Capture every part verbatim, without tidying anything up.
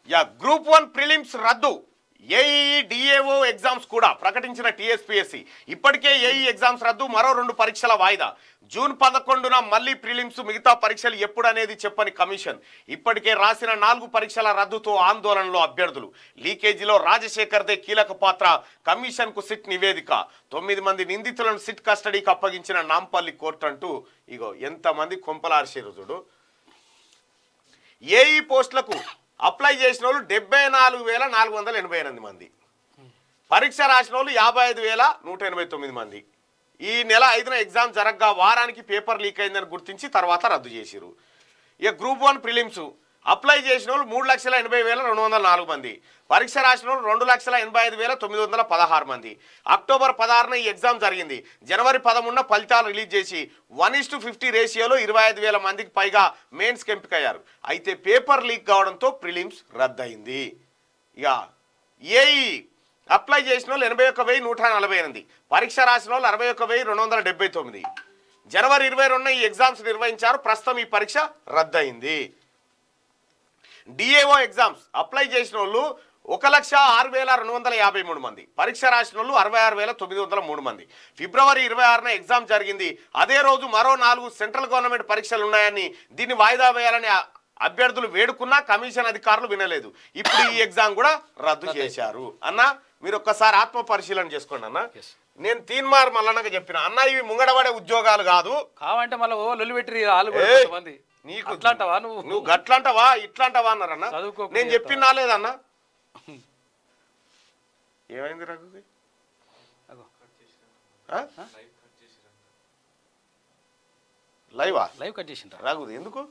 Yeah group one prelims రద్దు. AEE DAO exams కూడా ప్రకటించిన టీఎస్పీఎస్సీ. ఇప్పటికే ఏఈ ఎగ్జామ్స్ రద్దు, మరో రెండు పరీక్షల వాయిదా. జూన్ పదకొండున మళ్ళీ ప్రిలిమ్స్, మిగతా పరీక్షలు ఎప్పుడనేది చెప్పని కమిషన్. ఇప్పటికే రాసిన నాలుగు పరీక్షల రద్దుతో ఆందోళనలో అభ్యర్థులు. లీకేజీలో రాజశేఖర్దే కీలక పాత్ర. కమిషన్కు సిట్ నివేదిక. తొమ్మిది మంది నిందితులను సిట్ కస్టడీకి అప్పగించిన నాంపల్లి కోర్టు అంటూ ఇగో ఎంతమంది కొంపలార్చేరు చూడు. ఏఈ పోస్టులకు అప్లై చేసిన వాళ్ళు డెబ్బై నాలుగు వేల నాలుగు వందల ఎనభై ఎనిమిది మంది, పరీక్ష రాసిన వాళ్ళు యాభై ఐదు వేల నూట ఎనభై తొమ్మిది మంది. ఈ నెల ఐదున ఎగ్జామ్ జరగగా వారానికి పేపర్ లీక్ అయిందని గుర్తించి తర్వాత రద్దు చేసిరు. ఇక గ్రూప్ వన్ ప్రిలిమ్స్ అప్లై చేసిన వాళ్ళు మూడు లక్షల ఎనభై వేల రెండు వందల నాలుగు మంది, పరీక్ష రాసిన వాళ్ళు రెండు లక్షల ఎనభై ఐదు వేల తొమ్మిది వందల పదహారు మంది. అక్టోబర్ పదహారున ఈ ఎగ్జామ్ జరిగింది. జనవరి పదమూడున ఫలితాలు రిలీజ్ చేసి వన్ ఇస్ టు ఫిఫ్టీ రేషియోలో ఇరవై ఐదు వేల మందికి పైగా మెయిన్స్కి ఎంపికయ్యారు. అయితే పేపర్ లీక్ కావడంతో ప్రిలిమ్స్ రద్దయింది. ఇక ఏఈ అప్లై చేసిన వాళ్ళు ఎనభై ఒక్క వెయ్యి నూట నలభై ఎనిమిది, పరీక్ష రాసిన వాళ్ళు అరవై ఒక్క వెయ్యి రెండు వందల డెబ్బై తొమ్మిది. జనవరి ఇరవై రెండున ఈ ఎగ్జామ్స్ నిర్వహించారు. ప్రస్తుతం ఈ పరీక్ష రద్దయింది. డిఏఓ ఎగ్జామ్స్ అప్లై చేసిన వాళ్ళు ఒక లక్ష ఆరు వేల రెండు వందల యాభై మూడు మంది, పరీక్ష రాసిన వాళ్ళు అరవై ఆరు వేల తొమ్మిది వందల మూడు మంది. ఫిబ్రవరి ఇరవై ఆరున ఎగ్జామ్ జరిగింది. అదే రోజు మరో నాలుగు సెంట్రల్ గవర్నమెంట్ పరీక్షలు ఉన్నాయని, దీన్ని వాయిదా వేయాలని అభ్యర్థులు వేడుకున్నా కమిషన్ అధికారులు వినలేదు. ఇప్పుడు ఈ ఎగ్జామ్ కూడా రద్దు చేశారు. అన్న మీరు ఒక్కసారి ఆత్మ పరిశీలన చేసుకోండి అన్న. నేను తీన్మార్ మల్లన్నగా చెప్పిన అన్న, ఇవి ముంగడబడే ఉద్యోగాలు కాదు. కావంటే మళ్ళీ ఓ లొల్లి పెట్టి నీకు అట్లాంటవా నువ్వు నువ్వు గట్లాంటవా ఇట్లాంటవా అన్నారన్న. నేను చెప్పినా లేదన్నా. ఏమైంది రఘుకి? లైవా లైవ్ కట్ చేసిండ్రా రఘుది ఎందుకు?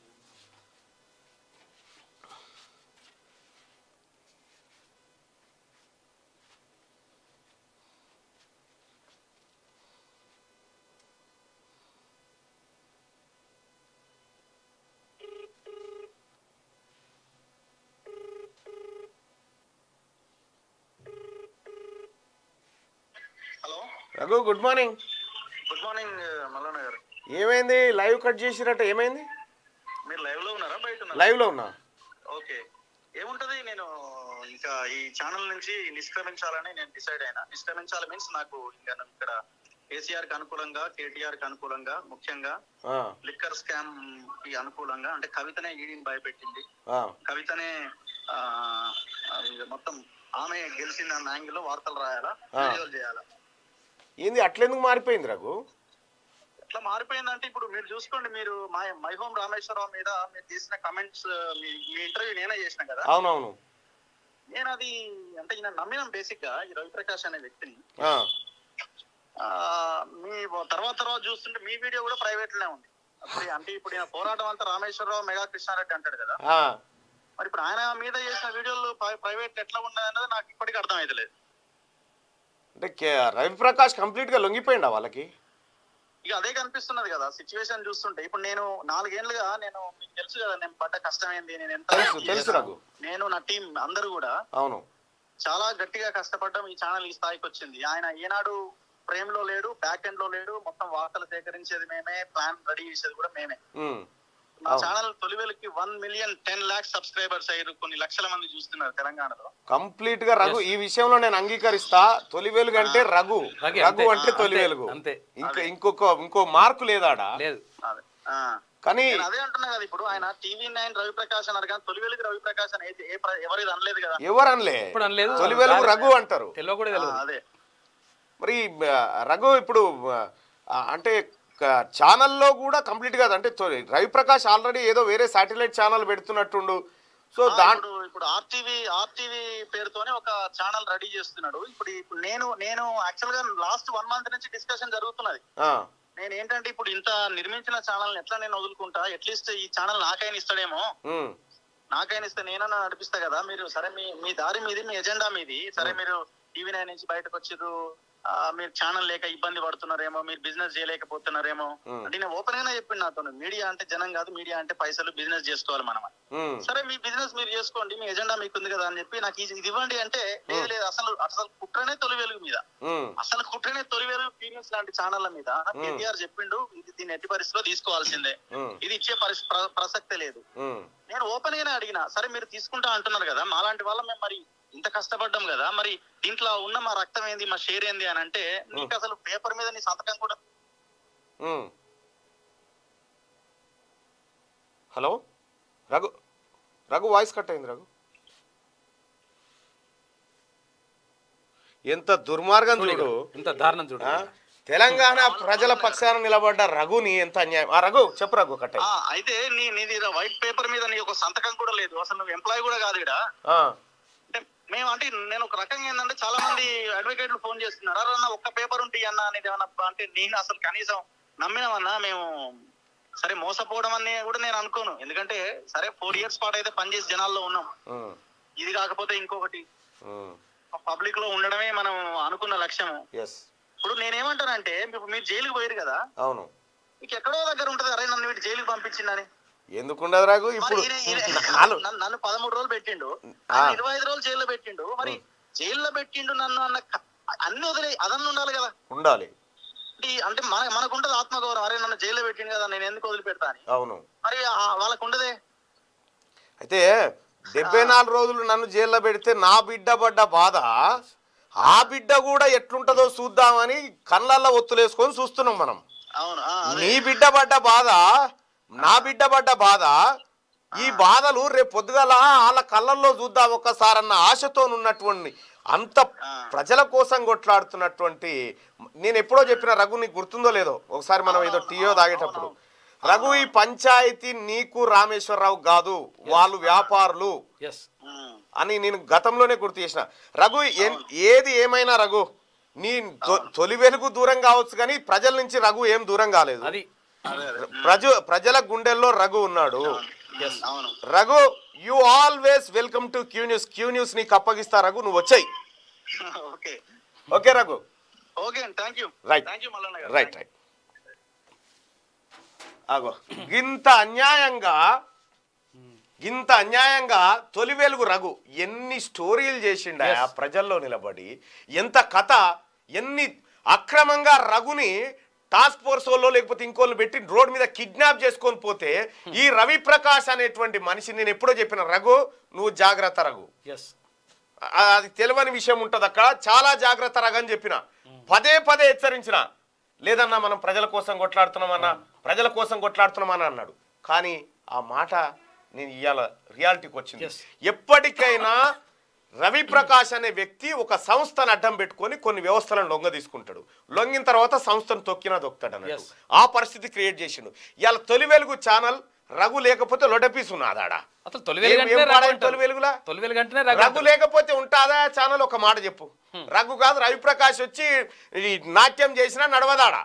Raghu good morning. Good morning Mallanna garu. ఏమైంది లైవ్ కట్ చేసిరట? ఏమైంది? మీరు లైవ్ లో ఉన్నారా బయట ఉన్నారా? లైవ్ లో ఉన్నా. ఓకే, ఏముంటది, నేను ఇంకా ఈ ఛానల్ నుంచి నిష్క్రమించాలని నేను డిసైడ్ అయినా. నిష్క్రమించాలి మీన్స్ నాకు ఇంకా ఇక్కడ కేసీఆర్ కి అనుకూలంగా, కేటీఆర్ కి అనుకూలంగా, ముఖ్యంగా లిక్కర్ స్కామ్ కి అనుకూలంగా, అంటే కవితనే ఈడీని భయపెట్టింది, కవితనే మొత్తం ఆమె గెలిచింది అన్న యాంగిల్ లో వార్తలు రాయాలా, వీడియోలు చేయాలా. ఏంది అట్లెందుకు మారిపోయింది రఘు? ఎట్లా మారిపోయిందంటే ఇప్పుడు మీరు చూసుకోండి, మీరు మై మై హోమ్ రామేశ్వరరావు మీద మీరు చేసిన కమెంట్స్, మీ ఇంటర్వ్యూ నేనే చేసిన కదా. అవునవును. నేను అది అంటే ఈయన నమ్మినాం బేసిక్ గా, ఈ రవిప్రకాష్ అనే వ్యక్తిని. మీ తర్వాత తర్వాత చూస్తుంటే మీ వీడియో కూడా ప్రైవేట్ లే ఉంది. అప్పుడు అంటే ఇప్పుడు ఈయన పోరాటం అంతా రామేశ్వరరావు మెగా కృష్ణారెడ్డి అంటాడు కదా, మరి ఇప్పుడు ఆయన మీద చేసిన వీడియోలు ప్రైవేట్ ఎట్లా ఉన్నది అన్నది నాకు ఇప్పటికీ అర్థం అయితే లేదు. అంటే రవిప్రకాష్ కంప్లీట్ గా లొంగిపోయిందా వాళ్ళకి? ఇక అదే కనిపిస్తున్నది కదా సిచ్యువేషన్ చూస్తుంటే. ఇప్పుడు నేను నాలుగేళ్లుగా, నేను మీకు తెలుసు కదా నేను పడ్డ కష్టం ఏంది, నేను ఎంత నేను నా టీం అందరూ కూడా అవును చాలా గట్టిగా కష్టపడ్డాం. ఈ ఛానల్ ఈ స్థాయికి వచ్చింది. ఆయన ఏనాడు ఫ్రేమ్ లో లేడు, బ్యాక్ ఎండ్ లో లేడు, మొత్తం వార్తలు సేకరించేది మేమే, ప్లాన్ రెడీ చేసేది కూడా మేమే. నా ఛానల్ తొలివేలకి one million ten lakhs subscribers అయ్యారు, కొన్ని లక్షల మంది చూస్తున్నారు తెలంగాణలో. కంప్లీట్ గా రఘు ఈ విషయంలో నేను అంగీకరిస్తా. తొలి వెలుగు అంటే రఘు, రఘు అంటే తొలి వెలుగు. ఇంకా ఇంకొక ఇంకో మార్కు లేదాడా? కానీ అదే అంటున్నా కదా, ఇప్పుడు ఆయన టీవీ నైన్ రవిప్రకాష్ అన్నారు కానీ తొలి వెలుగు రవిప్రకాష్ అని అయితే ఎవరు అనలేదు కదా. ఎవరు అనలే, తొలి వెలుగు రఘు అంటారు. అదే మరి రఘు ఇప్పుడు అంటే ఛానల్లో కూడా కంప్లీట్ కాదు అంటే రవిప్రకాష్ ఆల్రెడీ ఏదో వేరే శాటిలైట్ ఛానల్ పెడుతున్నట్టుండు. సో దాంట్లో ఇప్పుడు ఆర్టీవీ ఆర్టీవీ పేరుతోనే ఒక ఛానల్ రెడీ చేస్తున్నాడు. ఇప్పుడు ఇప్పుడు నేను నేను యాక్చువల్ గా లాస్ట్ వన్ మంత్ నుంచి డిస్కషన్ జరుగుతున్నది. నేను ఏంటంటే ఇప్పుడు ఇంత నిర్మించిన ఛానల్ ఎట్లా నేను వదులుకుంటా, అట్లీస్ట్ ఈ ఛానల్ నాకైనా ఇస్తాడేమో, నాకైనా ఇస్తే నేనన్నా నడిపిస్తా కదా. మీరు సరే మీ మీ దారి మీది, మీ ఎజెండా మీది, సరే మీరు టీవీ నైన్ నుంచి బయటకు వచ్చారు, మీరు ఛానల్ లేక ఇబ్బంది పడుతున్నారేమో, మీరు బిజినెస్ చేయలేకపోతున్నారేమో అంటే నేను ఓపెన్ గానే చెప్పింది నాతో. మీడియా అంటే జనం కాదు, మీడియా అంటే పైసలు, బిజినెస్ చేసుకోవాలి మనం. సరే మీ బిజినెస్ మీరు చేసుకోండి, మీ ఎజెండా మీకు ఉంది కదా అని చెప్పి నాకు ఇది ఇవ్వండి అంటే, లేదు లేదు అసలు అసలు కుట్రనే తొలి వెలుగు మీద, అసలు కుట్రనే తొలి వెలుగు పీరియన్స్ లాంటి ఛానళ్ల మీద కేటీఆర్ చెప్పిండు ఇది దీన్ని ఎట్టి పరిస్థితిలో తీసుకోవాల్సిందే, ఇది ఇచ్చే ప్రసక్తే లేదు. నేను ఓపెన్ గానే అడిగినా, సరే మీరు తీసుకుంటా అంటున్నారు కదా, మాలాంటి వాళ్ళ మేము మరి ఇంత కష్టపడ్డాం కదా, మరి దీంట్లో ఉన్న మా రక్తం ఏంది, మా షేర్ ఏంది అని అంటే, నీకు అసలు పేపర్ మీద నీ సంతకం కూడా. Hello Raghu, Raghu voice cut అయింది రఘు. ఎంత దుర్మార్గం చూడు, ఎంత దారుణం చూడు. తెలంగాణ ప్రజల పక్షాన నిలబడ్డ రఘుని ఎంత అన్యాయం. ఆ రఘు చెప్పు రఘు కట్ అయింది. అయితే నీ నీది వైట్ పేపర్ మీద నీ ఒక సంతకం కూడా లేదు, అసలు నువ్వు ఎంప్లాయ్ కూడా కాదు ఇక్కడ. అంటే మేము అంటే నేను ఒక రకంగా ఏంటంటే చాలా మంది అడ్వకేట్లు ఫోన్ చేస్తున్నారు, అన్న ఒక్క పేపర్ ఉంటే అన్న అనేది ఏమన్నా అంటే నేను అసలు కనీసం నమ్మినామన్నా మేము. సరే మోసపోవడం అని కూడా నేను అనుకోను, ఎందుకంటే సరే ఫోర్ ఇయర్స్ పాటు అయితే పనిచేసి జనాల్లో ఉన్నాం, ఇది కాకపోతే ఇంకొకటి పబ్లిక్ లో ఉండడమే మనం అనుకున్న లక్ష్యము. ఇప్పుడు నేనేమంటానంటే ఇప్పుడు మీరు జైలుకి పోయారు కదా, అవును, మీకు ఎక్కడో దగ్గర ఉంటది అరే నన్ను వీటి జైలుకి పంపించిందని. ఎందుకుండదు రాగు, ఇప్పుడు నన్ను పదమూడు రోజులు పెట్టిండు, ఇరవై ఐదు రోజులు జైల్లో పెట్టిండు, మరి జైల్లో పెట్టిండు నన్ను అన్న అన్ని వదిలే అదన్నీ ఉండాలి కదా. ఉండాలి అంటే మన మనకుంటది ఆత్మగౌరవం, అరే నన్ను జైల్లో పెట్టిండు కదా నేను ఎందుకు వదిలిపెడతా అని. అవును, మరి వాళ్ళకు ఉండదే. అయితే డెబ్బై నాలుగు రోజులు నన్ను జైల్లో పెడితే నా బిడ్డ పడ్డ బాధ, ఆ బిడ్డ కూడా ఎట్లుంటదో చూద్దామని కళ్ళల్లో ఒత్తులేసుకొని చూస్తున్నాం మనం. నీ బిడ్డ పడ్డ బాధ, నా బిడ్డ పడ్డ బాధ, ఈ బాధలు రేపు పొద్దుగల వాళ్ళ కళ్ళల్లో చూద్దాం ఒక్కసారన్న ఆశతో ఉన్నటువంటి, అంత ప్రజల కోసం కొట్లాడుతున్నటువంటి. నేను ఎప్పుడో చెప్పిన రఘు, నీకు గుర్తుందో లేదో, ఒకసారి మనం ఏదో టీయో తాగేటప్పుడు, రఘు ఈ పంచాయతీ నీకు రామేశ్వరరావు కాదు, వాళ్ళు వ్యాపారులు అని నేను గతంలోనే గుర్తు చేసిన. రఘు ఏది ఏమైనా రఘు, నీ తొలి వెలుగు దూరం కావచ్చు కానీ ప్రజల నుంచి రఘు ఏం దూరం కాలేదు. ప్రజ ప్రజల గుండెల్లో రఘు ఉన్నాడు. Raghu you always welcome to Q news. Q news నీకు అప్పగిస్తా రఘు, నువ్వు వచ్చాయి. Okay Raghu, right right right. అగో ఇంత అన్యాయంగా ఇంత అన్యాయంగా తొలి వెలుగు రఘు ఎన్ని స్టోరీలు చేసిండ ప్రజల్లో నిలబడి, ఎంత కథ, ఎన్ని అక్రమంగా రఘుని టాస్క్ ఫోర్స్ వాళ్ళు లేకపోతే ఇంకోళ్ళు పెట్టి రోడ్ మీద కిడ్నాప్ చేసుకొని పోతే, ఈ రవి ప్రకాష్ అనేటువంటి మనిషి, నేను ఎప్పుడో చెప్పిన రఘు నువ్వు జాగ్రత్త రఘు, అది తెలియని విషయం ఉంటుంది అక్కడ, చాలా జాగ్రత్త రఘు అని చెప్పిన, పదే పదే హెచ్చరించిన. లేదన్నా మనం ప్రజల కోసం కొట్లాడుతున్నామన్నా, ప్రజల కోసం కొట్లాడుతున్నామని అన్నాడు. కానీ ఆ మాట నేను ఇవాళ రియాలిటీకి వచ్చింది. ఎప్పటికైనా రవి ప్రకాష్ అనే వ్యక్తి ఒక సంస్థను అడ్డం పెట్టుకొని కొన్ని వ్యవస్థలను లొంగ తీసుకుంటాడు, లొంగిన తర్వాత సంస్థను తొక్కినా దొక్కుతాడు అన్నట్టు ఆ పరిస్థితి క్రియేట్ చేసిండు. ఇవాళ తొలి వెలుగు ఛానల్ రఘు లేకపోతే లొడపీస్ ఉన్నాదాడా? అసలు తొలి వెలుగులా రఘు లేకపోతే ఉంటాదా ఛానల్? ఒక మాట చెప్పు. రఘు కాదు రవి ప్రకాష్ వచ్చి నాట్యం చేసినా నడవదాడా?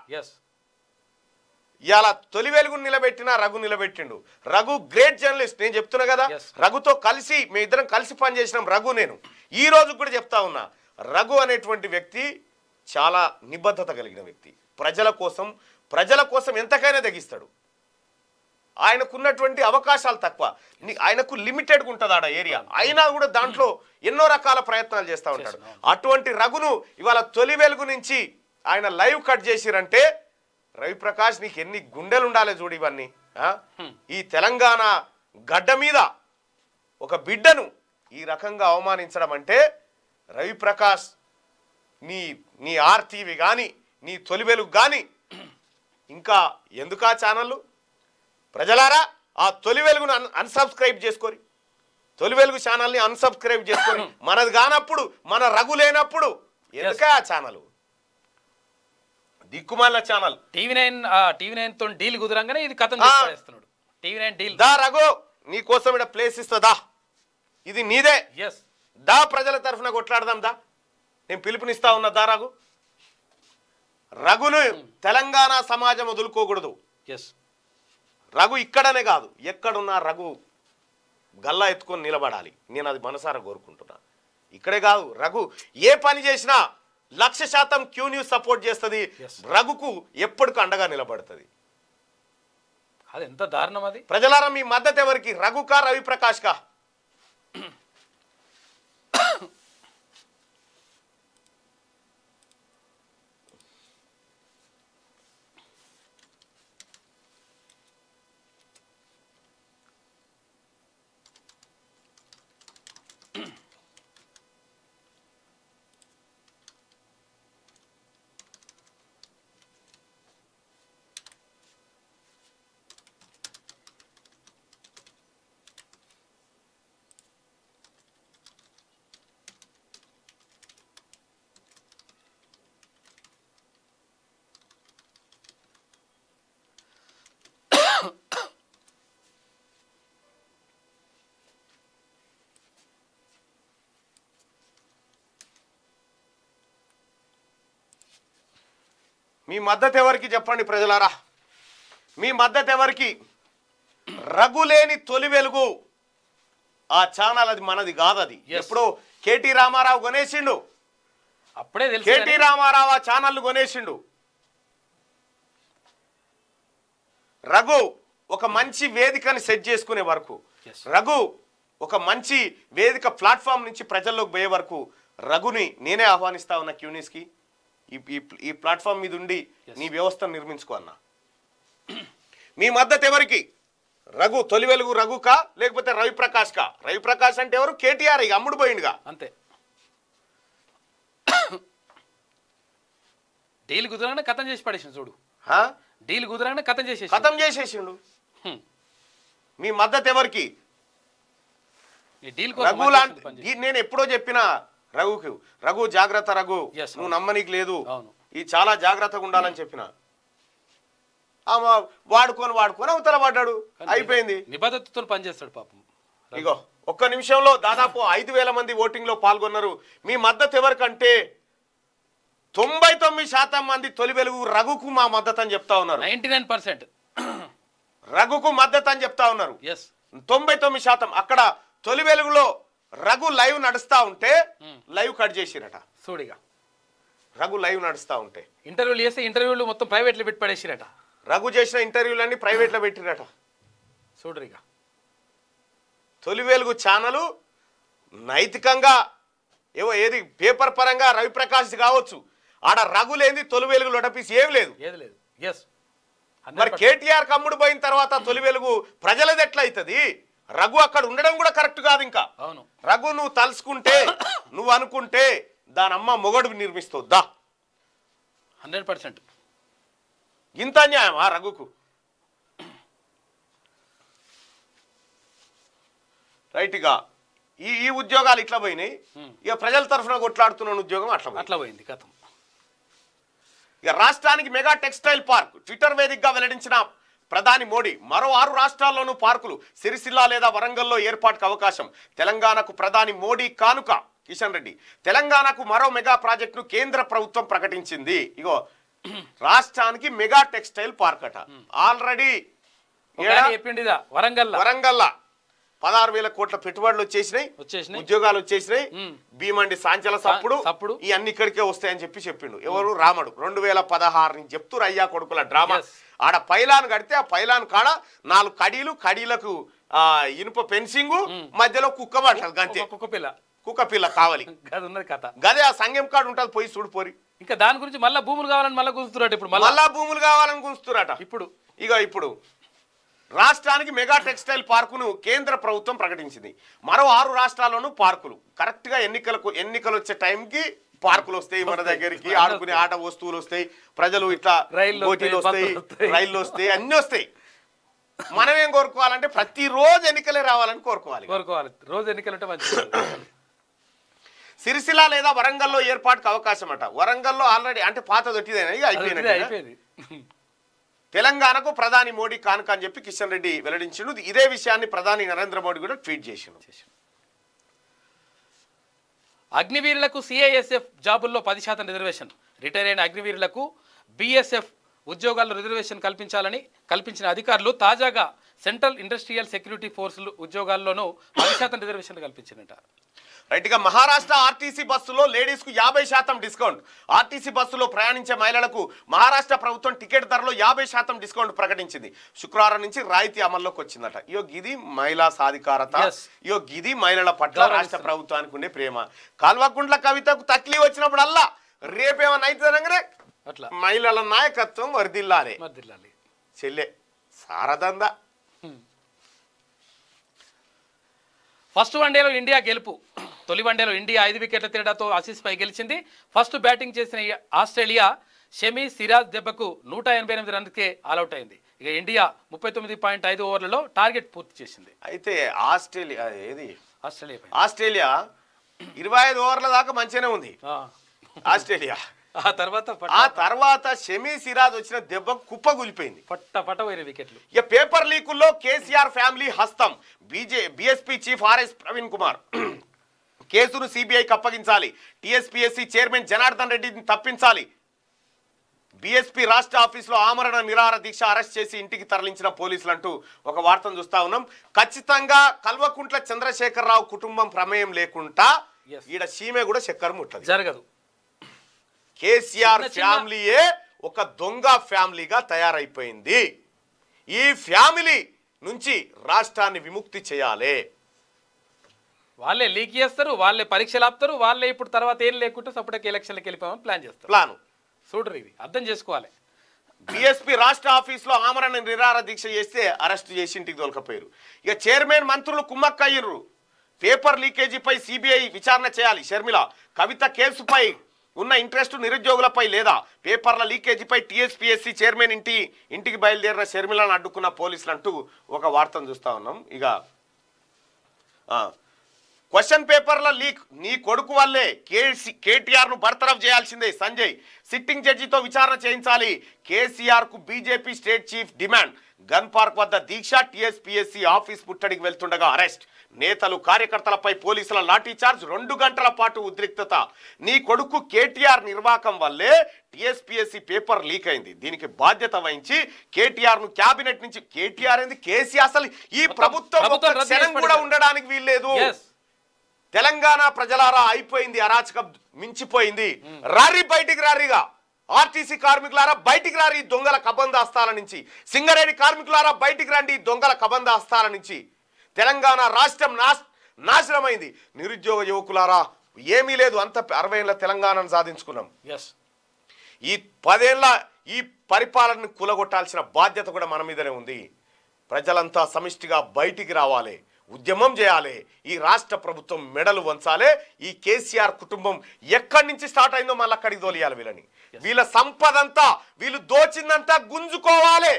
ఇవాళ తొలి వెలుగును నిలబెట్టినా రఘు నిలబెట్టిండు. రఘు గ్రేట్ జర్నలిస్ట్, నేను చెప్తున్నా కదా, రఘుతో కలిసి మేము ఇద్దరం కలిసి పనిచేసినాం రఘు నేను. ఈ రోజు కూడా చెప్తా ఉన్నా, రఘు అనేటువంటి వ్యక్తి చాలా నిబద్ధత కలిగిన వ్యక్తి. ప్రజల కోసం ప్రజల కోసం ఎంతకైనా తెగిస్తాడు. ఆయనకున్నటువంటి అవకాశాలు తక్కువ, ఆయనకు లిమిటెడ్గా ఉంటుంది ఆడ ఏరియా, అయినా కూడా దాంట్లో ఎన్నో రకాల ప్రయత్నాలు చేస్తూ ఉంటాడు. అటువంటి రఘును ఇవాళ తొలి వెలుగు నుంచి ఆయన లైవ్ కట్ చేసిరంటే, రవి ప్రకాష్ నీకు ఎన్ని గుండెలు ఉండాలి చూడు. ఇవన్నీ ఈ తెలంగాణ గడ్డ మీద ఒక బిడ్డను ఈ రకంగా అవమానించడం అంటే, రవి ప్రకాష్ నీ నీ ఆర్టీవీ కానీ నీ తొలి వెలుగు కానీ ఇంకా ఎందుకా ఛానళ్ళు? ప్రజలారా ఆ తొలి వెలుగును అన్ అన్సబ్స్క్రైబ్ చేసుకొని, తొలి వెలుగు ఛానల్ని అన్సబ్స్క్రైబ్ చేసుకొని, మనది కానప్పుడు మన రఘు లేనప్పుడు ఎందుకా ఆ ఛానల్? దిక్కుమాల channel. TV nine TV nine తో డీల్ కుదరంగానే ఇది కథం చేస్తున్నాడు. టీవీ నైన్ డీల్ దా రఘు, నీ కోసం ఇక్కడ ప్లేస్ ఇస్తుందా? ఇది నీదే. ఎస్ దా, ప్రజల తరఫున కొట్లాడదాం దా, నేను పిలుపునిస్తా ఉన్నా దా రఘు. రఘును తెలంగాణ సమాజం వదులుకోకూడదు. ఎస్ రఘు ఇక్కడనే కాదు ఎక్కడున్నా రఘు గల్లా ఎత్తుకొని నిలబడాలి. నేను అది మనసారా కోరుకుంటున్నా. ఇక్కడే కాదు, రఘు ఏ పని చేసినా లక్ష శాతం క్యూ న్యూస్ సపోర్ట్ చేస్తుంది. రఘుకు ఎప్పటికీ అండగా నిలబడుతుంది. అది ఎంత దారుణం అది. ప్రజలారా మీ మద్దతు ఎవరికి? రఘుకా రవి ప్రకాష్ కా? మీ మద్దతు ఎవరికి చెప్పండి ప్రజలారా, మీ మద్దతు ఎవరికి? రఘులేని తొలి వెలుగు ఆ ఛానల్ అది మనది కాదు. అది ఎప్పుడో కేటీ రామారావు కొనేసిండు, అప్పుడే తెలుసు. కేటీ రామారావు ఆ ఛానల్ కొనేసిండు. రఘు ఒక మంచి వేదికని సెట్ చేసుకునే వరకు, రఘు ఒక మంచి వేదిక ప్లాట్ఫామ్ నుంచి ప్రజల్లోకి పోయే వరకు రఘుని నేనే ఆహ్వానిస్తా ఉన్నా క్యూనిస్కి. ఈ ఈ ప్లాట్ఫామ్ మీద ఉండి నీ వ్యవస్థను నిర్మించుకో అన్నా. మీ మద్దతు ఎవరికి? రఘు తొలి వెలుగు రఘుకా లేకపోతే రవిప్రకాష్ కా? రవిప్రకాష్ అంటే ఎవరు? కేటీఆర్ ఇక అమ్ముడు పోయిండుగా అంతే. డీల్ కుదరగానే కథం చేసి పడేసిండు చూడు. డీల్ కుదరగానే కథం చేసేసి కథం చేసేసిండు. మీ మద్దతు ఎవరికి? రఘు లాంటి నేను ఎప్పుడో చెప్పిన రఘుకు, రఘు జాగ్రత్త రఘు, నువ్వు నమ్మనీకి లేదు, ఈ చాలా జాగ్రత్తగా ఉండాలని చెప్పిన. వాడుకొని వాడుకొని అవతల పడ్డాడు, అయిపోయింది. నిబద్ధతతో పనిచేస్తాడు పాపం. ఇగో ఒక్క నిమిషంలో దాదాపు ఐదు వేల మంది ఓటింగ్ లో పాల్గొన్నారు. మీ మద్దతు ఎవరికంటే తొంభై తొమ్మిది శాతం మంది తొలి వెలుగు రఘుకు మా మద్దతు అని చెప్తా ఉన్నారు. నైన్టీ నైన్ పర్సెంట్ రఘుకు మద్దతు అని చెప్తా ఉన్నారు. తొంభై తొమ్మిది శాతం అక్కడ తొలి వెలుగులో రఘు లైవ్ నడుస్తా ఉంటే లైవ్ కట్ చేసిరట. చూడిగా రఘు లైవ్ నడుస్తా ఉంటే ఇంటర్వ్యూలు చేస్తే ఇంటర్వ్యూలు మొత్తం ప్రైవేట్ లో పెట్టి పడేసిరట. రఘు చేసిన ఇంటర్వ్యూలన్నీ ప్రైవేట్ లో పెట్టిరట. చూడరిగా తొలి వెలుగు ఛానల్ నైతికంగా ఏవో ఏది పేపర్ పరంగా రవిప్రకాష్ కావచ్చు, ఆడ రఘు లేని తొలి వెలుగు లొడపీస్ ఏం లేదు. ఏది లేదు. ఎస్ మరి కేటీఆర్ కమ్ముడు పోయిన తర్వాత తొలి వెలుగు ప్రజలది ఎట్లయితుంది? రఘు అక్కడ ఉండడం కూడా కరెక్ట్ కాదు. ఇంకా అవును, రఘు నువ్వు తలుసుకుంటే నువ్వు అనుకుంటే దాని అమ్మ మొగడు నిర్మిస్తావు దా. హండ్రెడ్ పర్సెంట్ ఇంత అన్యాయమా రఘుకు? రైట్గా ఈ ఈ ఉద్యోగాలు ఇట్లా పోయినాయి. ఇక ప్రజల తరఫున కొట్లాడుతున్న ఉద్యోగం అట్లా అట్లా పోయింది కథం. ఇక రాష్ట్రానికి మెగా టెక్స్టైల్ పార్క్ ట్విట్టర్ వేదికగా వెల్లడించిన ప్రధాని మోడీ మరో ఆరు రాష్ట్రాల్లోనూ పార్కులు సిరిసిల్ల లేదా వరంగల్లో ఏర్పాటుకు అవకాశం. తెలంగాణకు ప్రధాని మోడీ కానుక. కిషన్ రెడ్డి తెలంగాణకు మరో మెగా ప్రాజెక్టును కేంద్ర ప్రభుత్వం ప్రకటించింది. ఇగో రాష్ట్రానికి మెగా టెక్స్టైల్ పార్క్ అట. ఆల్రెడీ వరంగల్ వరంగల్లా పదహారు వేల కోట్ల పెట్టుబడులు వచ్చేసినాయి, ఉద్యోగాలు వచ్చేసినాయి. భీమండి సాంచల సప్పుడు ఈ అన్ని ఇక్కడికే వస్తాయని చెప్పి చెప్పిండు. ఎవరు? రాముడు. రెండు వేల పదహారు నుంచి చెప్తురు అయ్యా కొడుకుల డ్రామా. ఆడ పైలాన్ కడితే ఆ పైలాన్ కాడ నాలుగు కడీలు, కడీలకు ఆ ఇనుప ఫెన్సింగ్, మధ్యలో కుక్క పట్టదు గంతే. కుక్క పిల్ల కుక్క పిల్ల కావాలి కథ. గదే ఆ సంఘం కాడు ఉంటుంది, పోయి చూడిపోరి. ఇంకా దాని గురించి మళ్ళా భూములు కావాలని మళ్ళీ గుంచుతున్నట్టు. ఇప్పుడు మళ్ళా భూములు కావాలని గుంచుతురట. ఇప్పుడు ఇక ఇప్పుడు రాష్ట్రానికి మెగా టెక్స్టైల్ పార్కును కేంద్ర ప్రభుత్వం ప్రకటించింది. మరో ఆరు రాష్ట్రాల్లోనూ పార్కులు. కరెక్ట్ గా ఎన్నికలకు ఎన్నికలు వచ్చే టైంకి పార్కులు వస్తాయి మన దగ్గరికి, ఆడుకునే ఆట వస్తువులు వస్తాయి, ప్రజలు ఇట్లా బోటీలు వస్తాయి, రైళ్లు వస్తాయి, అన్ని వస్తాయి. మనం ఏం కోరుకోవాలంటే ప్రతిరోజు ఎన్నికలే రావాలని కోరుకోవాలి కోరుకోవాలి రోజు ఎన్నికలు ఉంటే మంచిది. సిరిసిల్ల లేదా వరంగల్లో ఏర్పాటుకు అవకాశం అట. వరంగల్లో ఆల్రెడీ అంటే పాత దొట్టిదేనా ఇక అయిపోయింది. తెలంగాణకు ప్రధాని మోడీ కానుక అని చెప్పి కిషన్ రెడ్డి వెల్లడించిండు. ఇదే విషయాన్ని ప్రధాని నరేంద్ర మోడీ కూడా ట్వీట్ చేసిండు. అగ్నివీరులకు సిఐఎస్ఎఫ్ జాబుల్లో పది శాతం రిజర్వేషన్. రిటైర్ అయిన అగ్నివీరులకు బిఎస్ఎఫ్ ఉద్యోగాల్లో రిజర్వేషన్ కల్పించాలని కల్పించిన అధికారులు తాజాగా సెంట్రల్ ఇండస్ట్రియల్ సెక్యూరిటీ ఫోర్సులు ఉద్యోగాల్లోనూ పది శాతం రిజర్వేషన్ కల్పించిందట. రైట్గా మహారాష్ట్ర ఆర్టీసీ బస్సులో లేడీస్కు యాభై శాతం డిస్కౌంట్. ఆర్టీసీ బస్సులో ప్రయాణించే మహిళలకు మహారాష్ట్ర ప్రభుత్వం టికెట్ ధరలో యాభై శాతం డిస్కౌంట్ ప్రకటించింది. శుక్రవారం నుంచి రాయితీ అమల్లోకి వచ్చిందట. ఇయో గిది మహిళా సాధికారత, ఇయో గిది మహిళల పట్ల రాష్ట్ర ప్రభుత్వానికి ఉండే ప్రేమ. కల్వకుంట్ల కవితకు తక్లీ వచ్చినప్పుడల్లా రేపేమన్నా అవుతుందనగానే అట్లా మహిళల నాయకత్వం వర్దిల్లాలి చెల్లె సారదందా. ఫస్ట్ వన్డేలో ఇండియా గెలుపు. తొలి వన్డేలో ఇండియా ఐదు వికెట్ల తేడాతో ఆసీస్పై గెలిచింది. ఫస్ట్ బ్యాటింగ్ చేసిన ఆస్ట్రేలియా షమి సిరాజ్ దెబ్బకు నూట ఎనభై ఎనిమిది రన్కే ఆల్అౌట్ అయింది. ఇక ఇండియా ముప్పై తొమ్మిది పాయింట్ ఐదు ఓవర్లలో టార్గెట్ పూర్తి చేసింది. అయితే ఆస్ట్రేలియా ఏది ఆస్ట్రేలియా ఆస్ట్రేలియా ఇరవై ఐదు ఓవర్ల దాకా మంచిగానే ఉంది ఆస్ట్రేలియా. ఆ తర్వాత ఆ తర్వాత షమి సిరాజ్ వచ్చిన దెబ్బ కుప్ప కూలిపోయింది. పట్ట పట్ట పోయిన వికెట్లు. ఇక పేపర్ లీకుల్లో కేసీఆర్ ఫ్యామిలీ హస్తం. బీజే బీఎస్పీ చీఫ్ ఆర్ఎస్ ప్రవీణ్ కుమార్ కేసును సిబిఐకి అప్పగించాలి. టీఎస్పీఎస్సీ చైర్మన్ జనార్దన్ రెడ్డిని తప్పించాలి. బీఎస్పీ రాష్ట్ర ఆఫీసులో ఆమరణ నిరాహార దీక్ష అరెస్ట్ చేసి ఇంటికి తరలించిన పోలీసులు అంటూ ఒక వార్తను చూస్తా ఉన్నాం. ఖచ్చితంగా కల్వకుంట్ల చంద్రశేఖరరావు కుటుంబం ప్రమేయం లేకుండా ఈడ సీమే కూడా చక్కెర ముట్టదు, జరగదు. కేసీఆర్ ఫ్యామిలీయే ఒక దొంగ ఫ్యామిలీగా తయారైపోయింది. ఈ ఫ్యామిలీ నుంచి రాష్ట్రాన్ని విముక్తి చేయాలి. వాళ్ళే లీక్ చేస్తారు, వాళ్ళే పరీక్షలు ఆపుతారు, వాళ్ళే ఇప్పుడు తర్వాత ఏం లేకుంటే సపరేట్ ఎలక్షన్లకు వెళ్ళిపోవాలని ప్లాన్ చేస్తారు. ప్లాను చూడరు, ఇది అర్థం చేసుకోవాలి. బీఎస్పీ రాష్ట్ర ఆఫీసులో ఆమరణ నిరాహార దీక్ష చేస్తే అరెస్ట్ చేసి ఇంటికి దొలకపోయారు. ఇక చైర్మన్ మంత్రులు కుమ్మక్కయ్యరు. పేపర్ లీకేజీపై సిబిఐ విచారణ చేయాలి. షర్మిల కవిత కేసుపై ఉన్న ఇంట్రెస్ట్ నిరుద్యోగులపై లేదా? పేపర్ల లీకేజీపై టీఎస్పీఎస్సీ చైర్మన్ ఇంటి ఇంటికి బయలుదేరిన షర్మిలను అడ్డుకున్న పోలీసులు అంటూ ఒక వార్తను చూస్తా ఉన్నాం. ఇక క్వశ్చన్ పేపర్ల లీక్ నీ కొడుకు వల్లే, కేసీ కేటీఆర్ ను బర్తరఫ్ చేయాల్సిందే సంజయ్. సిట్టింగ్ జడ్జితో విచారణ చేయించాలి. కేసీఆర్ కు BJP state chief demand. Gun Park వద్ద దీక్ష, టీఎస్పీఎస్సీ ఆఫీస్ పుట్టడికి వెళ్తుండగా అరెస్ట్. నేతలు కార్యకర్తలపై పోలీసుల లాఠీచార్జ్. రెండు గంటల పాటు ఉద్రిక్తత. నీ కొడుకు కేటీఆర్ నిర్వాకం వల్లే టీఎస్పీఎస్సీ పేపర్ లీక్ అయింది. దీనికి బాధ్యత వహించి కేటీఆర్ ను క్యాబినెట్ నుంచి, కేటీఆర్ ఏంది కేసీఆర్, అసలు ఈ ప్రభుత్వం క్షణం కూడా ఉండడానికి వీల్లేదు. తెలంగాణ ప్రజలారా అయిపోయింది, అరాచకం మించిపోయింది. రారి బయటికి రారిగా. ఆర్టీసీ కార్మికులారా బయటికి రారి దొంగల కబంధాస్తాల నుంచి. సింగరేణి కార్మికులారా బయటికి రండి దొంగల కబంధాస్తాల నుంచి. తెలంగాణ రాష్ట్రం నాశ నాశనమైంది. నిరుద్యోగ యువకులారా ఏమీ లేదు, అంత అరవై ఏళ్ళ తెలంగాణను సాధించుకున్నాం. ఈ పదేళ్ల ఈ పరిపాలనను కూలగొట్టాల్సిన బాధ్యత కూడా మన మీదనే ఉంది. ప్రజలంతా సమిష్టిగా బయటికి రావాలి, ఉద్యమం చేయాలి. ఈ రాష్ట్ర ప్రభుత్వం మెడలు వంచాలి. ఈ కేసీఆర్ కుటుంబం ఎక్కడి నుంచి స్టార్ట్ అయిందో మళ్ళీ అక్కడికి తోలియాలి. వీళ్ళని, వీళ్ళ సంపదంతా, వీళ్ళు దోచిందంతా గుంజుకోవాలి.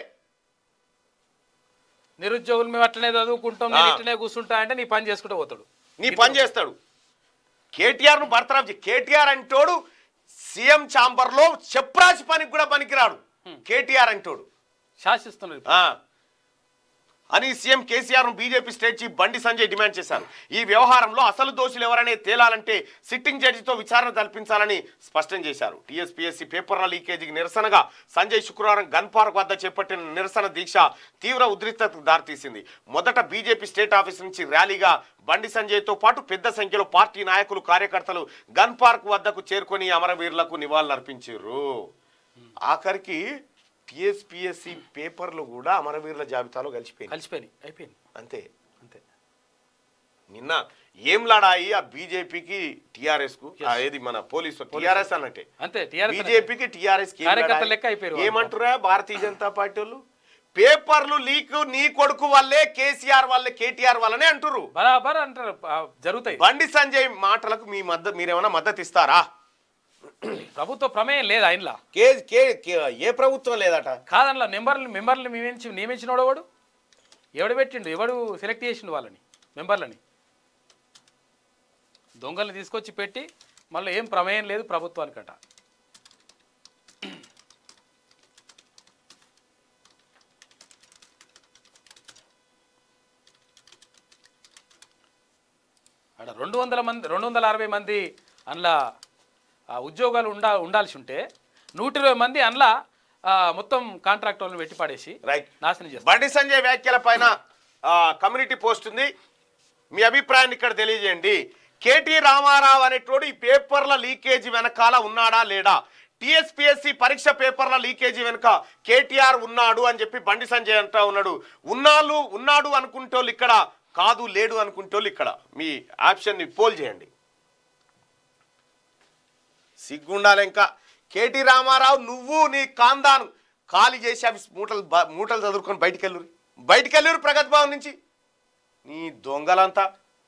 నిరుద్యోగులు మేము అట్లనే చదువుకుంటాం, నేను ఇట్లనే కూర్చుంటా అంటే నీ పని చేసుకుంటూ పోతాడు, నీ పని చేస్తాడు. కేటీఆర్ ను బర్తరఫ్ చే కేటీఆర్ అంటోడు సీఎం ఛాంబర్ లో చెప్రాసి పనికి కూడా పనికిరాడు. కేటీఆర్ అంటోడు శాసిస్తున్నాడు అని సీఎం కేసీఆర్ ను BJP state chief Bandi Sanjay demand చేశారు. ఈ వ్యవహారంలో అసలు దోషులు ఎవరనే తేలాలంటే సిట్టింగ్ జడ్జితో విచారణ కల్పించాలని స్పష్టం చేశారు. టీఎస్పీఎస్సీ పేపర్ల లీకేజీకి నిరసనగా సంజయ్ శుక్రవారం గన్ పార్క్ వద్ద చేపట్టిన నిరసన దీక్ష తీవ్ర ఉద్రిక్తతకు దారితీసింది. మొదట బీజేపీ స్టేట్ ఆఫీస్ నుంచి ర్యాలీగా బండి సంజయ్తో పాటు పెద్ద సంఖ్యలో పార్టీ నాయకులు, కార్యకర్తలు గన్ పార్క్ వద్దకు చేరుకొని అమరవీరులకు నివాళులర్పించారు. ఆఖరికి టీఎస్పీఎస్సీ పేపర్లు కూడా అమరవీరుల జాబితాలో కలిసిపోయింది కలిసిపోయి అయిపోయింది అంతే అంతే నిన్న ఏం లడాయి ఆ బీజేపీకి టీఆర్ఎస్ కు, ఏది మన పోలీసు టీఆర్ఎస్ అన్నట్టే అంతే. బీజేపీకి టీఆర్ఎస్ ఏమంటారా భారతీయ జనతా పార్టీ వాళ్ళు? పేపర్లు లీక్ నీ కొడుకు వల్లే, కేసీఆర్ వల్లే, కేటీఆర్ వల్లనే అంటారు. బరాబర్ అంటారు, జరుగుతాయి. బండి సంజయ్ మాటలకు మీ మద్దతు, మీరేమైనా మద్దతు ఇస్తారా? ప్రభుత్వ ప్రమేయం లేదు ఆయనలా. ఏ ప్రభుత్వం లేదట కాదనలా. మెంబర్లు మెంబర్లు నియమించి నియమించినోడు ఎవడు ఎవడు పెట్టిండు, ఎవడు సెలెక్ట్ చేసిండు వాళ్ళని, మెంబర్లని? దొంగల్ని తీసుకొచ్చి పెట్టి మళ్ళీ ఏం ప్రమేయం లేదు ప్రభుత్వానికట. అక్కడ రెండు వందల మంది రెండు వందల అరవై మంది అందులో ఉద్యోగాలు ఉండా ఉండాల్సి ఉంటే నూట ఇరవై మంది అందులో మొత్తం కాంట్రాక్ట్ వాళ్ళని పెట్టి పడేసి నాశనం చేస్తారు. బండి సంజయ్ వ్యాఖ్యల పైన కమ్యూనిటీ పోస్ట్ ఉంది, మీ అభిప్రాయాన్ని ఇక్కడ తెలియజేయండి. కేటీ రామారావు అనేటోడు ఈ పేపర్ల లీకేజీ వెనకాల ఉన్నాడా లేడా? టీఎస్పీఎస్సీ పరీక్ష పేపర్ల లీకేజీ వెనుక కేటీఆర్ ఉన్నాడు అని చెప్పి బండి సంజయ్ అంటా ఉన్నాడు. ఉన్నాళ్ళు ఉన్నాడు అనుకుంటోళ్ళు ఇక్కడ, కాదు లేడు అనుకుంటోళ్ళు ఇక్కడ. మీ ఆప్షన్ని పోల్ చేయండి. సిగ్గుండాలి ఇంకా. కేటీ రామారావు నువ్వు నీ కాందాను ఖాళీ చేసి అవి మూటలు మూటలు చదువుకొని బయటికి వెళ్ళరు బయటికి వెళ్ళరు ప్రగతి భవన్ నుంచి నీ దొంగలంతా.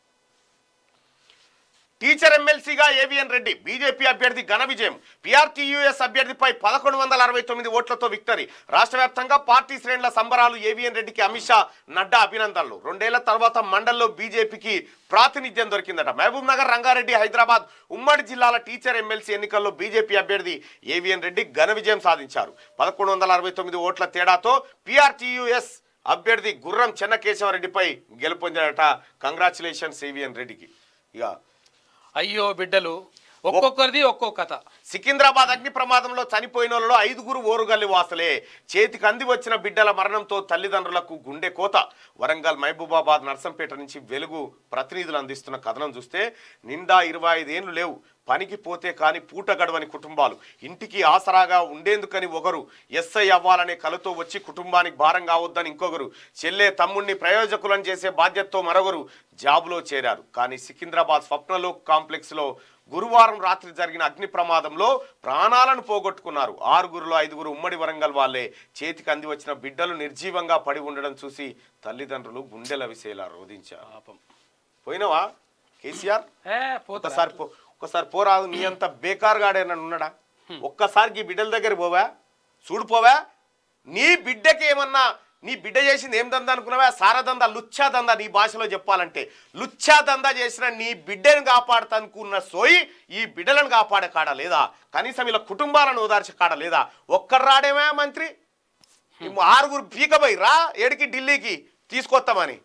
టీచర్ ఎమ్మెల్సీగా ఏవిఎన్ రెడ్డి బీజేపీ అభ్యర్థి ఘన విజయం. పీఆర్టీయూఎస్ అభ్యర్థిపై పదకొండు వందల అరవై తొమ్మిది ఓట్లతో విక్టరీ. రాష్ట్ర వ్యాప్తంగా పార్టీ శ్రేణుల సంబరాలు. ఏవిఎన్ రెడ్డికి అమిత్ షా, నడ్డా అభినందనలు. రెండేళ్ల తర్వాత మండల్లో బీజేపీకి ప్రాతినిధ్యం దొరికిందట. మహబూబ్ నగర్, రంగారెడ్డి, హైదరాబాద్ ఉమ్మడి జిల్లాల టీచర్ ఎమ్మెల్సీ ఎన్నికల్లో బీజేపీ అభ్యర్థి ఏవిఎన్ రెడ్డి ఘన విజయం సాధించారు. పదకొండు వందల అరవై తొమ్మిది ఓట్ల తేడాతో పీఆర్టీయూఎస్ అభ్యర్థి గుర్రం చెన్నకేశవరెడ్డిపై గెలుపొందాడట. కంగ్రాచులేషన్స్ ఏవిఎన్ రెడ్డికి. ఇక అయ్యో బిడ్డలు, ఒక్కొక్కరిది ఒక్కో కథ. సికింద్రాబాద్ అగ్ని ప్రమాదంలో చనిపోయిన వాళ్ళలో ఐదుగురు ఓరుగల్లి వాసులే. చేతికి అంది వచ్చిన బిడ్డల మరణంతో తల్లిదండ్రులకు గుండె కోత. వరంగల్, మహబూబాబాద్, నర్సంపేట నుంచి వెలుగు ప్రతినిధులు అందిస్తున్న కథనం చూస్తే నిండా ఇరవై ఐదేళ్లు లేవు, పనికి పోతే కానీ పూట గడవని కుటుంబాలు, ఇంటికి ఆసరాగా ఉండేందుకని ఒకరు, ఎస్ఐ అవ్వాలనే కలతో వచ్చి కుటుంబానికి భారం కావద్దని ఇంకొకరు, చెల్లె తమ్ముడిని ప్రయోజకులను చేసే బాధ్యతతో మరొకరు జాబులో చేరారు. కానీ సికింద్రాబాద్ స్వప్నలోక్ కాంప్లెక్స్లో గురువారం రాత్రి జరిగిన అగ్ని ప్రమాదంలో ప్రాణాలను పోగొట్టుకున్నారు. ఆరుగురులో ఐదుగురు ఉమ్మడి వరంగల్ వాళ్ళే. చేతికి అంది వచ్చిన బిడ్డలు నిర్జీవంగా పడి ఉండడం చూసి తల్లిదండ్రులు గుండెల విసేలా రోధించారు. పోయినవా కేసీఆర్? ఒకసారి పో ఒకసారి పోరాదు. నీ అంత బేకార్గాడే నన్ను ఉన్నాడా? ఒక్కసారికి బిడ్డల దగ్గర పోవా, చూడిపోవా. నీ బిడ్డకి ఏమన్నా నీ బిడ్డ చేసింది ఏం దందా అనుకున్నావా? సారదందా, లుచ్చా దందా. నీ భాషలో చెప్పాలంటే లుచ్చా దందా చేసిన నీ బిడ్డను కాపాడుతనుకున్న సోయి ఈ బిడ్డలను కాపాడే కాడ లేదా? కనీసం ఇలా కుటుంబాలను ఓదార్చే కాడ లేదా? ఒక్కరు రాడేమే మంత్రి? ఆరుగురు పీకబోయి రా ఏడికి ఢిల్లీకి తీసుకొస్తామని.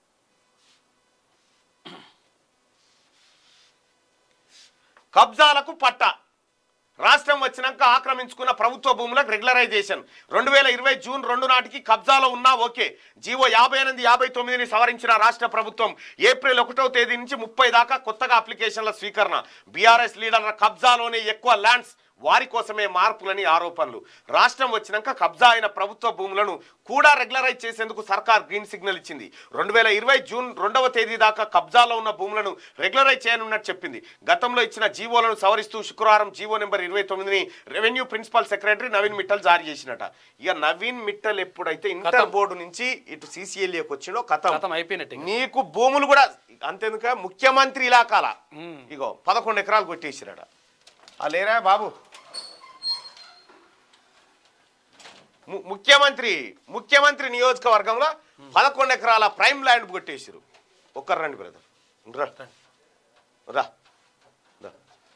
కబ్జాలకు పట్ట. రాష్ట్రం వచ్చినాక ఆక్రమించుకున్న ప్రభుత్వ భూములకు రెగ్యులరైజేషన్. రెండు వేల ఇరవై జూన్ రెండు నాటికి కబ్జాలో ఉన్నా ఓకే. జీవో యాభై ఎనిమిది యాభై తొమ్మిదిని సవరించిన రాష్ట్ర ప్రభుత్వం ఏప్రిల్ ఒకటో తేదీ నుంచి ముప్పై దాకా కొత్తగా అప్లికేషన్ల స్వీకరణ. బీఆర్ఎస్ లీడర్ల కబ్జాలోనే ఎక్కువ ల్యాండ్స్, వారి కోసమే మార్పులని ఆరోపణలు. రాష్ట్రం వచ్చినాక కబ్జా అయిన ప్రభుత్వ భూములను కూడా రెగ్యులరైజ్ చేసేందుకు సర్కార్ గ్రీన్ సిగ్నల్ ఇచ్చింది. రెండు వేల ఇరవై జూన్ రెండవ తేదీ దాకా కబ్జాలో ఉన్న భూములను రెగ్యులరైజ్ చేయనున్నట్టు చెప్పింది. గతంలో ఇచ్చిన జీవోలను సవరిస్తూ శుక్రవారం జీవో నెంబర్ ఇరవై తొమ్మిదిని revenue principal secretary Naveen Mittal జారీ చేసినట. ఇక నవీన్ మిట్టల్ ఎప్పుడైతే ఇంటర్ బోర్డు నుంచి ఇటు సీసీఎల్ఏకి వచ్చిండో కథం అయిపోయినట్టు. నీకు భూములు కూడా అంతేందుక ముఖ్యమంత్రి ఇలాకాల ఇగో పదకొండు ఎకరాలు కొట్టేసిరట. లేరా బాబు, ముఖ్యమంత్రి ముఖ్యమంత్రి నియోజకవర్గంలో పదకొండు ఎకరాల ప్రైమ్ ల్యాండ్ కొట్టేసారు. ఒక్కరు రండి బ్రదర్, రా రా.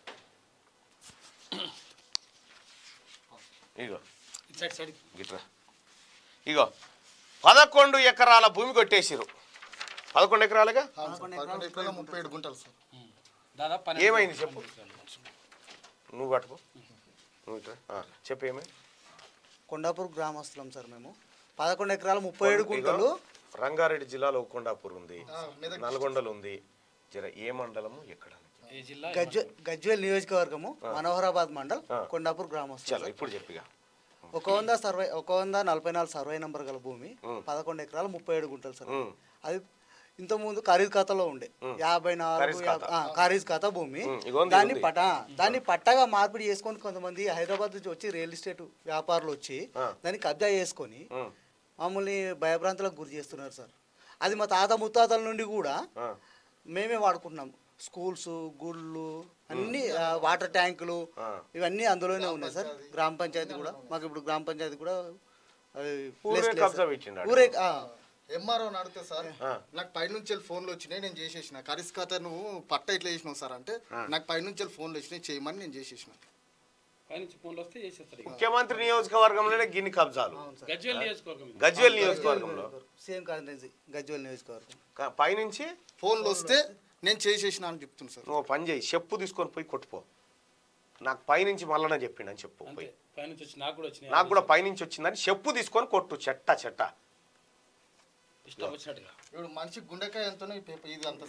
ఇగో గిట్రా, ఇగో పదకొండు ఎకరాల భూమి కొట్టేసారు. పదకొండు ఎకరాలుగా ముప్పై ఏడు గుంటలు సార్. ఏమైంది చెప్పు, నువ్వు పట్టుకో, నువ్వు చెప్పు ఏమైంది. కొండాపూర్ గ్రామస్తులం సార్ మేము. పదకొండు ఎకరాలు ముప్పై ఏడు గుంటలు. రంగారెడ్డి జిల్లాలో కొండాపూర్ ఉంది, నల్గొండలు ఉంది. జర ఏ మండలము ఎక్కడ? గజ్వేల్ నియోజకవర్గము, మనోహరాబాద్ మండల్, కొండాపూర్ గ్రామస్తులం. ఇప్పుడు చెప్పిగా ఒక వంద సర్వే ఒక వంద నలభై నాలుగు సర్వే నెంబర్ గల భూమి, పదకొండు ఎకరాలు ముప్పై ఏడు గుంటలు సార్. అది ఇంతకుముందు ఖరీదు ఖాతాలో ఉండే యాభై నాలుగు ఖరీదు ఖాతా భూమి. దాన్ని పట దాన్ని పట్టగా మార్పిడి చేసుకొని కొంతమంది హైదరాబాద్ నుంచి వచ్చి రియల్ ఎస్టేట్ వ్యాపారులు వచ్చి దాన్ని కబ్జా చేసుకొని మమ్మల్ని భయభ్రాంతులకు గురి చేస్తున్నారు సార్. అది మా తాత ముత్తాతల నుండి కూడా మేమే వాడుకుంటున్నాం. స్కూల్స్, గుళ్ళు, అన్ని వాటర్ ట్యాంకులు ఇవన్నీ అందులోనే ఉన్నాయి సార్. గ్రామ పంచాయతీ కూడా మాకు ఇప్పుడు గ్రామ పంచాయతీ కూడా ఊరే. ఎంఆర్ఓ అడిగితే సార్ నాకు పైనుంచి ఫోన్లు వచ్చినాయి, నేను చేసేసిన ఖరీదు ఖాతా నువ్వు పట్ట ఇట్లా చేసినావు సార్ అంటే నాకు పైనుంచి ఫోన్లు వచ్చినాయి చేయమని నేను చేసేసిన. ముఖ్యమంత్రి నియోజకవర్గంలోనే గిన్ని కబ్జాలు. గజ్వేల్ నియోజకవర్గంలో సేమ్ కాన్స్టిట్యున్సీ గజ్వేల్ నియోజకవర్గం. పైనుంచి ఫోన్లు వస్తే నేను చేసేసిన అని చెప్తున్నా సార్. నువ్వు పని చేయి, చెప్పు తీసుకొని పోయి కొట్టుపో. నాకు పైనుంచి మళ్ళీ చెప్పిండు అని చెప్పు. పోయి నాకు కూడా పైనుంచి వచ్చిందని చెప్పు తీసుకొని కొట్టు. చెట్ట చెట్ట ఇప్పుడు మనిషి గుండెకాయ ఎంతనో ఇది అంత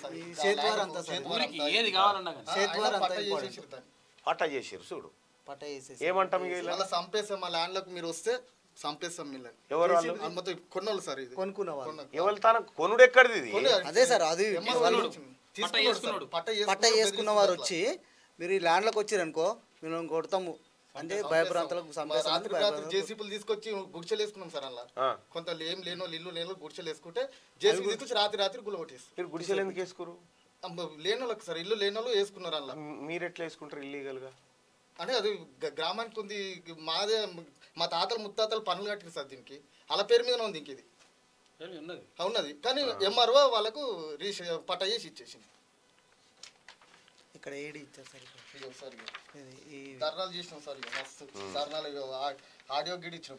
పట్ట చేసారు చూడు. ఏమంటాం సంపేసాం మా ల్యాండ్ లకు మీరు వస్తే సంపేసాం. ఎవరు కొన్నోళ్ళు సార్, ఇది ఎవరు తన కొనుడు ఎక్కడిది? అదే సార్, అది పట్ట చేసుకున్న వారు వచ్చి మీరు ఈ ల్యాండ్లకు వచ్చారనుకో మేము కొడతాము అంటే భయప్రాంతాలకు జేసీపీలు తీసుకొచ్చి గుడిచెలు వేసుకున్నాం సార్. అలా కొంత ఏం లేనో ఇల్లు లేనో గుడిచెలు వేసుకుంటే జేసీపీ తీసుకొచ్చి రాత్రి రాత్రి గుల్ల కొట్టేస్తారు. గుడిచెలు ఎందుకు వేసుకోరు? లేనోళ్ళకి సార్, ఇల్లు లేనోళ్ళు వేసుకున్నారు. అలా మీరు ఎట్లా వేసుకుంటారు ఇల్లీగల్ గా? అంటే అది గ్రామానికి ఉంది. మాదే మా తాతలు ముత్తాతలు పనులు కట్టారు సార్. దీనికి అలా పేరు మీద ఉంది. ఇంక ఇది ఉన్నది కానీ ఎంఆర్ఓ వాళ్ళకు రీష్ పట్ట చేసి ఇచ్చేసింది. ఇక్కడ ఏడి ఇచ్చారు సార్. ధర్నాలు చేసినాం సార్. మస్తు ధర్నాలు, ఆడియో గిడి ఇచ్చినాం.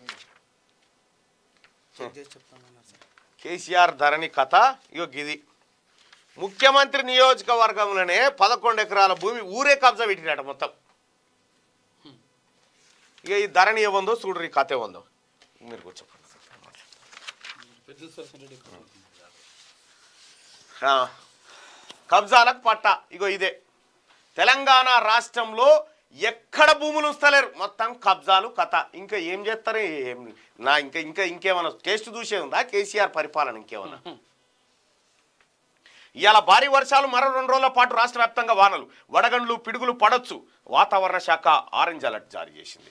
చెప్తాను సార్. కేసీఆర్ ధరణి కథ ఇగో గిది. ముఖ్యమంత్రి నియోజకవర్గంలోనే పదకొండు ఎకరాల భూమి ఊరే కబ్జా పెట్టినట మొత్తం. ఇక ఈ ధరణి ఏముందో చూడు, ఈ కథ ఏముందో మీరు కూర్చోండి. కబ్జాలకు పట్ట ఇగో ఇదే. తెలంగాణ రాష్ట్రంలో ఎక్కడ భూములు ఉంచలేరు, మొత్తం కబ్జాలు కథ. ఇంకా ఏం చేస్తారు ఏం నా ఇంకా ఇంకా ఇంకేమన్నా టేస్ట్ చూసే ఉందా కేసీఆర్ పరిపాలన ఇంకేమన్నా? ఇవాళ భారీ వర్షాలు, మరో రెండు రోజుల పాటు రాష్ట్ర వ్యాప్తంగా వానలు, వడగండ్లు పిడుగులు పడొచ్చు. వాతావరణ శాఖ ఆరెంజ్ అలర్ట్ జారీ చేసింది.